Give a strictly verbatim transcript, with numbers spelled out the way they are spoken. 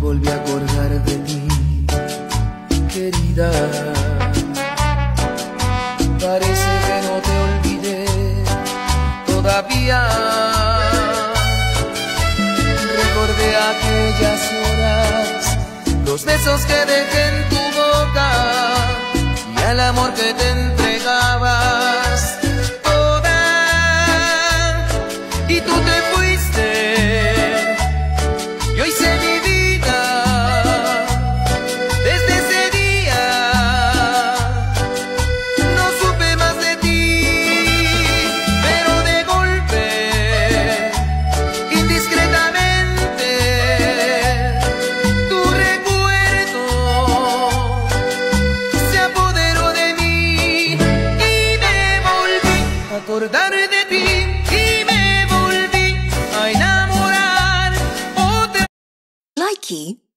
volví a acordar de ti, querida. Parece que no te olvidé todavía. Recordé aquellas horas, los besos que dejé en tu boca y el amor que te entregabas toda. Y tú te fuiste y hoy sé mi vida. Desde ese día no supe más de ti, pero de golpe, indiscretamente, tu recuerdo se apoderó de mí y me volví a acordar de ti y me volví a enamorar otra. Likey.